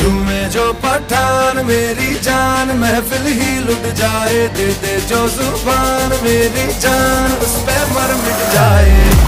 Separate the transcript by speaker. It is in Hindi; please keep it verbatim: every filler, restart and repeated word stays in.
Speaker 1: झूमे जो पठान मेरी जान महफिल ही लुट जाए, दे दे जो जुबान मेरी जान उस पे मर मिट जाए।